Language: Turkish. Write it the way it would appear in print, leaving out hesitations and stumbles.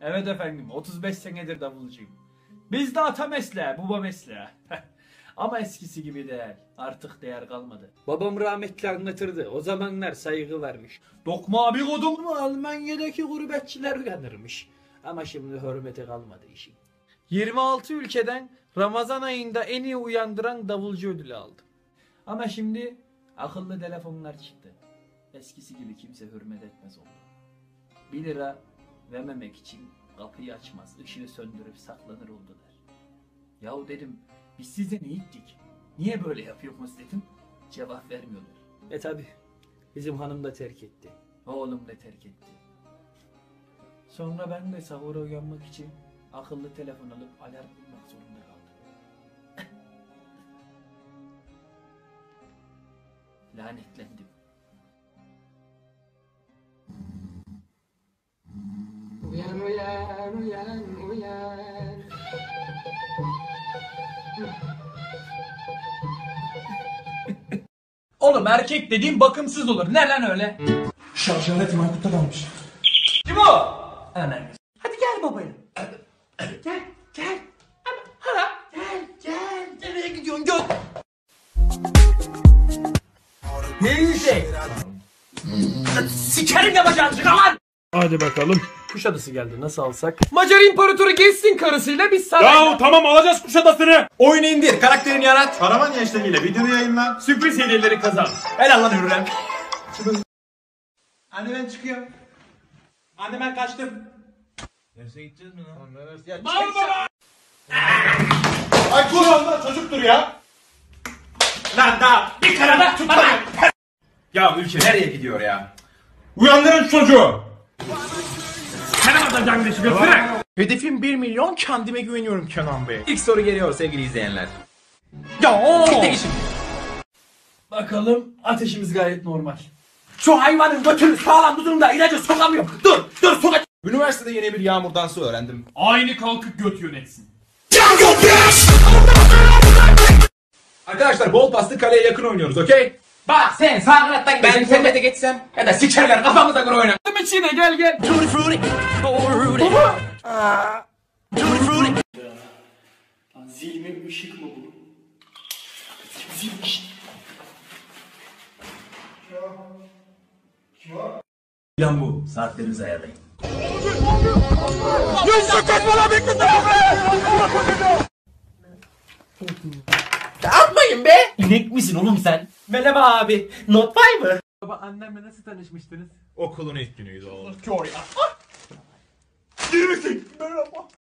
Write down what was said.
Evet efendim, 35 senedir davulcuyum. Bizde ata mesleği, baba mesleği. Ama eskisi gibi değil. Artık değer kalmadı. Babam rahmetli anlatırdı. O zamanlar saygı varmış. Dokma abi kodum. Ama Almanya'daki gurbetçiler uyanırmış. Ama şimdi hürmete kalmadı işin. 26 ülkeden Ramazan ayında en iyi uyandıran davulcu ödülü aldım. Ama şimdi akıllı telefonlar çıktı. Eskisi gibi kimse hürmet etmez oldu. 1 lira vermemek için kapıyı açmaz, ışığı söndürüp saklanır oldular. Yahu dedim, biz size ne ettik? Niye böyle yapıyorsunuz dedim. Cevap vermiyorlar. Tabi bizim hanım da terk etti. Oğlum da terk etti. Sonra ben de sahura uyanmak için akıllı telefon alıp alarm kurmak zorunda kaldım. Lanetlendim. Uyan uyan uyan uyan. Oğlum erkek dediğin bakımsız olur. Ne lan öyle? Şarjı Maykut'ta kalmış. Kim o? Anam. Hadi gel babaya. Gel, gel. Hala. Gel, gel. Nereye gidiyorsun? Gel. Ne yiyecek? Sikerim yapacağım şuna lan. Hadi bakalım. Kuşadası geldi, nasıl alsak? Macar İmparatoru geçsin karısıyla biz sarayda. Ya tamam, alacağız Kuşadası'nı. Oyunu indir, karakterini yarat. Karaman gençliğiyle videoyu yayınla. Sürpriz hediyeleri kazan. Helal lan Hürrem. Anne ben çıkıyorum. Anne ben kaçtım. Ay dur lan, çocuktur ya. Lan daha bir karada tutmayın. Ya ülke nereye gidiyor ya? Uyandırın şu çocuğu. Hedefim 1 milyon, kendime güveniyorum Kenan Bey. İlk soru geliyor sevgili izleyenler. Bakalım, ateşimiz gayet normal. Şu hayvanın götünü sağlam tutun ilacı sokamıyorum. Dur soka. Üniversitede yeni bir yağmur dansı öğrendim. Aynı kalkıp göt yönetsin. Arkadaşlar bol paslı kaleye yakın oynuyoruz, okey? Bak sen sağ kanattan Ben tembete geçsem ya da sikerler kafamıza göre oynar. içine gel. Lan zil mi ışık mı bu? Zilmiş. Plan bu. Saatlerinizi ayarlayın. Yapmayın be! İnek misin oğlum sen? Merhaba abi. Not var mı? Baba, annemle nasıl tanışmıştınız? Okulun ilk günüydü oğlum.